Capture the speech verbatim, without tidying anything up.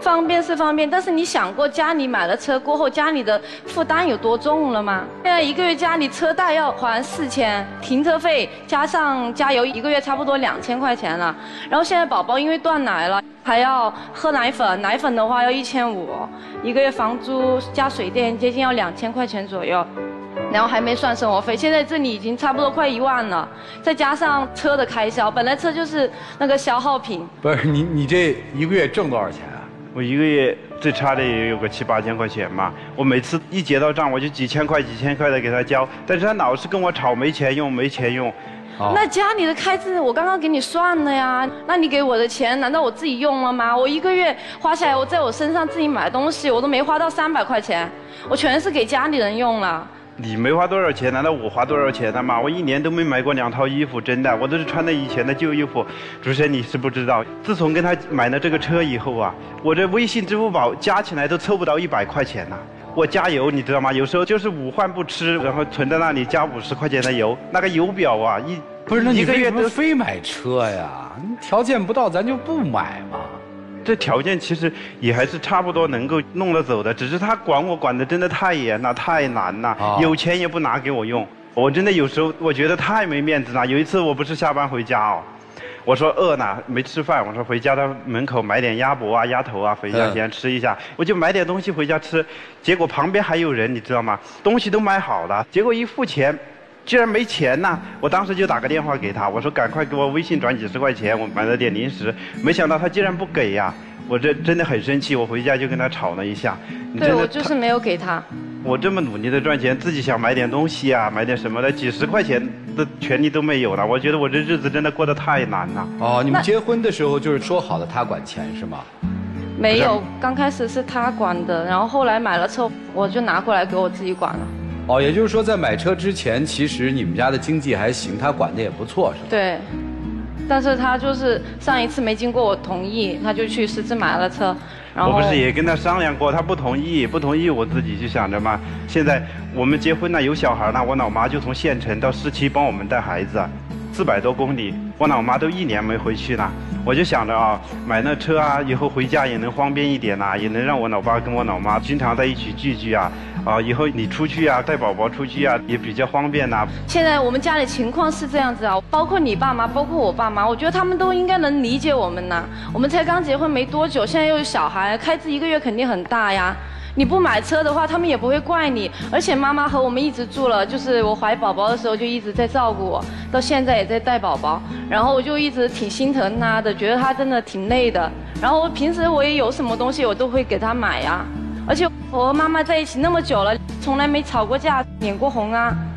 方便是方便，但是你想过家里买了车过后，家里的负担有多重了吗？现在一个月家里车贷要还四千，停车费加上加油，一个月差不多两千块钱了。然后现在宝宝因为断奶了，还要喝奶粉，奶粉的话要一千五，一个月房租加水电接近要两千块钱左右。然后还没算生活费，现在这里已经差不多快一万了，再加上车的开销，本来车就是那个消耗品。 不是你，你这一个月挣多少钱啊？ 我一个月最差的也有个七八千块钱嘛。我每次一结到账，我就几千块、几千块的给他交，但是他老是跟我吵没钱用，没钱用。 哦、那家里的开支我刚刚给你算了呀，那你给我的钱难道我自己用了吗？我一个月花下来，我在我身上自己买东西，我都没花到三百块钱，我全是给家里人用了。 你没花多少钱，难道我花多少钱了吗？我一年都没买过两套衣服，真的，我都是穿的以前的旧衣服。主持人你是不知道，自从跟他买了这个车以后啊，我这微信、支付宝加起来都凑不到一百块钱呐。我加油，你知道吗？有时候就是午饭不吃，然后存在那里加五十块钱的油，那个油表啊，一不是那你一个月都非买车呀？你条件不到，咱就不买嘛。 这条件其实也还是差不多能够弄得走的，只是他管我管得真的太严了，太难了，哦、有钱也不拿给我用。我真的有时候我觉得太没面子了。有一次我不是下班回家哦，我说饿呢没吃饭，我说回家到门口买点鸭脖啊、鸭头啊回家先吃一下，嗯、我就买点东西回家吃。结果旁边还有人，你知道吗？东西都买好了，结果一付钱。居然没钱呐！我当时就打个电话给他，我说赶快给我微信转几十块钱，我买了点零食。没想到他竟然不给呀！我这真的很生气，我回家就跟他吵了一下。 对，我就是没有给他。 我这么努力的赚钱，自己想买点东西啊，买点什么的，几十块钱的权利都没有了。我觉得我这日子真的过得太难了。 哦，你们结婚的时候就是说好的他管钱是吗？ 没有，刚开始是他管的，然后后来买了车，我就拿过来给我自己管了。 哦，也就是说，在买车之前，其实你们家的经济还行，他管的也不错，是吧？ 对，但是他就是上一次没经过我同意，他就去私自买了车，然后我不是也跟他商量过，他不同意，不同意，我自己就想着嘛，现在我们结婚了，有小孩了，我老妈就从县城到市区帮我们带孩子，四百多公里，我老妈都一年没回去了。我就想着啊，买那车啊，以后回家也能方便一点呐、啊，也能让我老爸跟我老妈经常在一起聚聚啊。啊，以后你出去啊，带宝宝出去啊，也比较方便呐、啊。 现在我们家里情况是这样子啊，包括你爸妈，包括我爸妈，我觉得他们都应该能理解我们呐。我们才刚结婚没多久，现在又有小孩，开支一个月肯定很大呀。你不买车的话，他们也不会怪你。而且妈妈和我们一直住了，就是我怀宝宝的时候就一直在照顾我，到现在也在带宝宝。然后我就一直挺心疼她的，觉得她真的挺累的。然后平时我也有什么东西，我都会给她买呀。而且我和妈妈在一起那么久了，从来没吵过架、脸过红啊。